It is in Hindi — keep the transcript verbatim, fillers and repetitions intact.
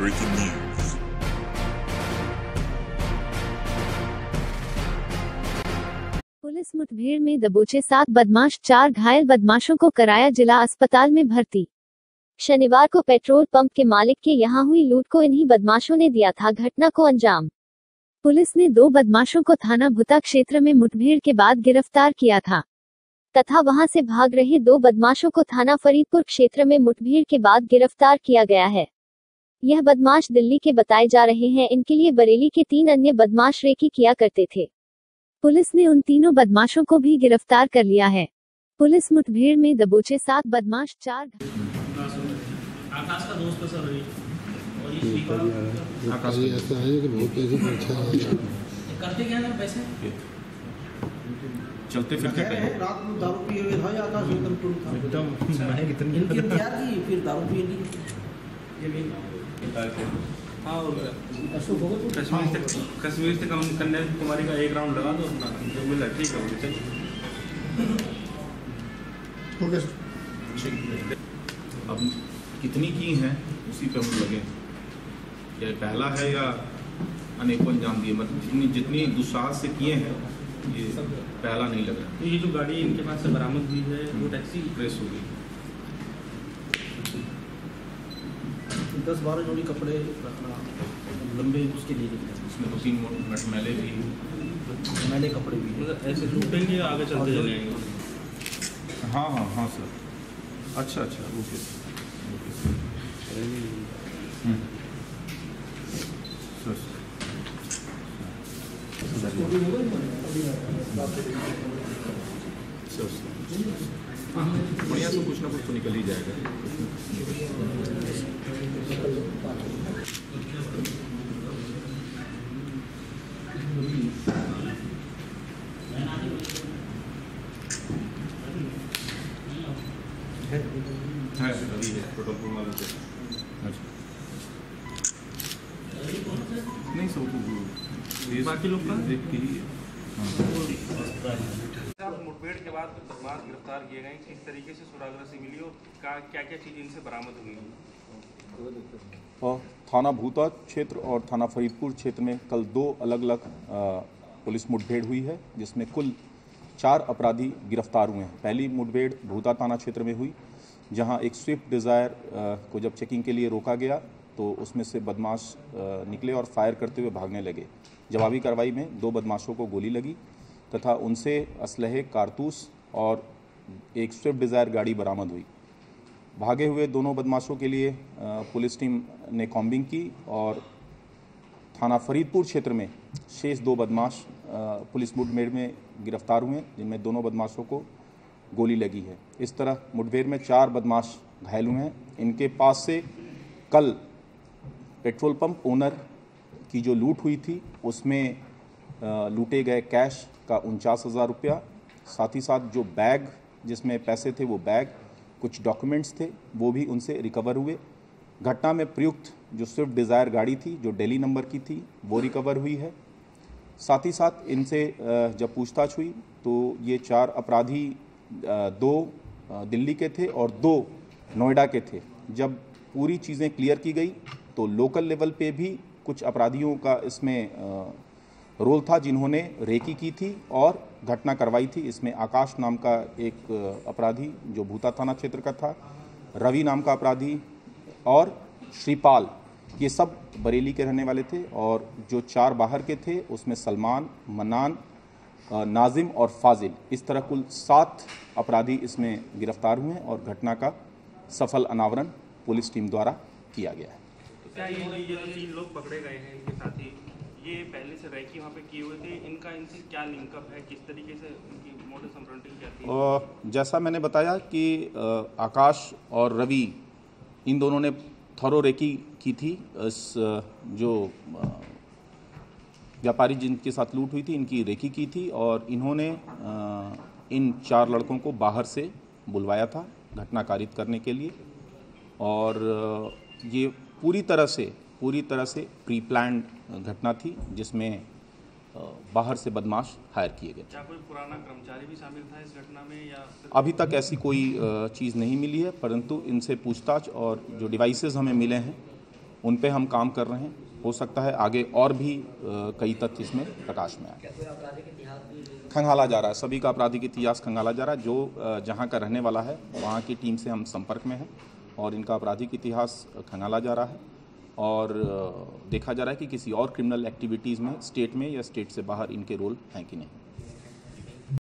Breaking news. पुलिस मुठभेड़ में दबोचे सात बदमाश, चार घायल बदमाशों को कराया जिला अस्पताल में भर्ती। शनिवार को पेट्रोल पंप के मालिक के यहां हुई लूट को इन्हीं बदमाशों ने दिया था घटना को अंजाम। पुलिस ने दो बदमाशों को थाना भुता क्षेत्र में मुठभेड़ के बाद गिरफ्तार किया था तथा वहां से भाग रहे दो बदमाशों को थाना फरीदपुर क्षेत्र में मुठभेड़ के बाद गिरफ्तार किया गया है। यह बदमाश दिल्ली के बताए जा रहे हैं। इनके लिए बरेली के तीन अन्य बदमाश रेकी किया करते थे। पुलिस ने उन तीनों बदमाशों को भी गिरफ्तार कर लिया है। पुलिस मुठभेड़ में दबोचे सात बदमाश, चार आकाश का दोस्त है सर। और ये आकाश ऐसा है कि बहुत तेजी से अच्छा है। करते क्या है पैसे चलते फिरते कहीं रात में दारू पिए हुए था। आकाश एकदम टूट था, एकदम मैं कितनी इनकी तैयार की फिर दारू पिए ली ये भी। हाँ अशोक हो गया। कश्मीर से कश्मीर से कन्याकुमारी का एक राउंड लगा दो अपना जो मिला। ठीक है ओके चलिए। अब कितनी की हैं उसी पे हम लगे। क्या पहला है या अनेकों अंजाम दिए? मतलब जितनी जितनी दुस्साहस से किए हैं ये पहला नहीं लग रहा। तो ये जो गाड़ी इनके पास से बरामद हुई है वो टैक्सी प्रेस हो गई। दस बारह जोड़ी कपड़े लंबे उसके लिए उसमें दो तीन मटमैले भी मैले कपड़े भी। मतलब ऐसे लूटेंगे आगे चलते जाएंगे। हाँ हाँ हाँ सर। अच्छा अच्छा ओके ओके सर। बढ़िया से कुछ ना कुछ तो निकल ही जाएगा। है अभी है पेट्रोल पंप वाले से। नहीं सब तो बाकी लोग का देख के ही। मुठभेड़ के बाद बदमाश गिरफ्तार किए गए, किस तरीके से सुरागरसी मिली और क्या क्या चीज़ इनसे बरामद हुई? थाना भूता क्षेत्र और थाना फरीदपुर क्षेत्र में कल दो अलग अलग पुलिस मुठभेड़ हुई है जिसमें कुल चार अपराधी गिरफ्तार हुए हैं। पहली मुठभेड़ भूता थाना क्षेत्र में हुई जहां एक स्विफ्ट डिज़ायर को जब चेकिंग के लिए रोका गया तो उसमें से बदमाश निकले और फायर करते हुए भागने लगे। जवाबी कार्रवाई में दो बदमाशों को गोली लगी तथा उनसे असलहे, कारतूस और एक स्विफ्ट डिज़ायर गाड़ी बरामद हुई। भागे हुए दोनों बदमाशों के लिए पुलिस टीम ने कॉम्बिंग की और थाना फरीदपुर क्षेत्र में शेष दो बदमाश पुलिस मुठभेड़ में गिरफ्तार हुए जिनमें दोनों बदमाशों को गोली लगी है। इस तरह मुठभेड़ में चार बदमाश घायल हुए हैं। इनके पास से कल पेट्रोल पंप ओनर की जो लूट हुई थी उसमें लूटे गए कैश का उनचास हज़ार रुपया, साथ ही साथ जो बैग जिसमें पैसे थे वो बैग, कुछ डॉक्यूमेंट्स थे वो भी उनसे रिकवर हुए। घटना में प्रयुक्त जो स्विफ्ट डिज़ायर गाड़ी थी जो दिल्ली नंबर की थी वो रिकवर हुई है। साथ ही साथ इनसे जब पूछताछ हुई तो ये चार अपराधी दो दिल्ली के थे और दो नोएडा के थे। जब पूरी चीज़ें क्लियर की गई तो लोकल लेवल पे भी कुछ अपराधियों का इसमें रोल था जिन्होंने रेकी की थी और घटना करवाई थी। इसमें आकाश नाम का एक अपराधी जो भूता थाना क्षेत्र का था, रवि नाम का अपराधी और श्रीपाल, ये सब बरेली के रहने वाले थे। और जो चार बाहर के थे उसमें सलमान, मन्नान, नाजिम और फाजिल, इस तरह कुल सात अपराधी इसमें गिरफ्तार हुए और घटना का सफल अनावरण पुलिस टीम द्वारा किया गया है। क्या ये ये जो तीन लोग पकड़े गए हैं इनके साथी, ये पहले से रैकी वहाँ पे किए हुए थे? इनका इनसे क्या लिंकअप है? किस तरीके से इनकी मोडस ऑपरेंडी क्या थी? जैसा मैंने बताया कि आकाश और रवि इन दोनों ने थॉरो रेकी की थी। इस जो व्यापारी जिनके साथ लूट हुई थी इनकी रेकी की थी और इन्होंने इन चार लड़कों को बाहर से बुलवाया था घटना कारित करने के लिए। और ये पूरी तरह से पूरी तरह से प्री प्लान्ड घटना थी जिसमें बाहर से बदमाश हायर किए गए। क्या कोई पुराना कर्मचारी भी शामिल था इस घटना में या? अभी तक ऐसी कोई चीज़ नहीं मिली है, परंतु इनसे पूछताछ और जो डिवाइसेस हमें मिले हैं उन पे हम काम कर रहे हैं। हो सकता है आगे और भी कई तथ्य इसमें प्रकाश में आए। खंगाला जा रहा है, सभी का आपराधिक इतिहास खंगाला जा रहा है। जो जहाँ का रहने वाला है वहाँ की टीम से हम संपर्क में हैं और इनका आपराधिक इतिहास खंगाला जा रहा है और देखा जा रहा है कि किसी और क्रिमिनल एक्टिविटीज़ में स्टेट में या स्टेट से बाहर इनके रोल हैं कि नहीं।